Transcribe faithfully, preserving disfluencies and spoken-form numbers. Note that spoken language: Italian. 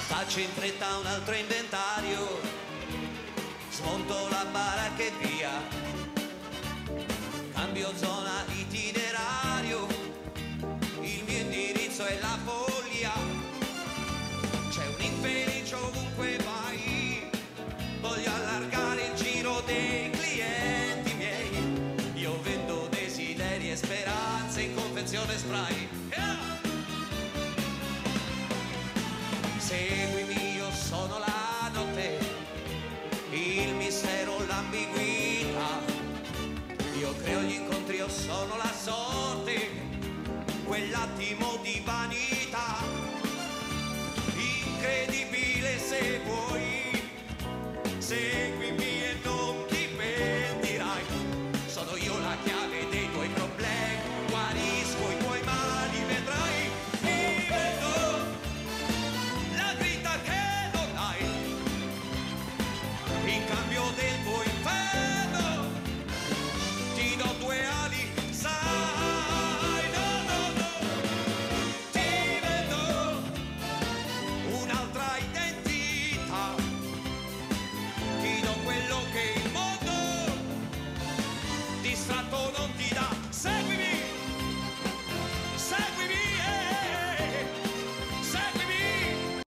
Faccio in fretta un altro inventario, smonto la baracca e via, cambio zona itinerario, il mio indirizzo è la follia. C'è un infelice ovunque vai, voglio allargare il giro dei clienti miei. Io vendo desideri e speranze in confezione spray. Yeah! Seguimi, io sono la notte, il mistero, l'ambiguità. Io creo gli incontri, io sono la sorte, quell'attimo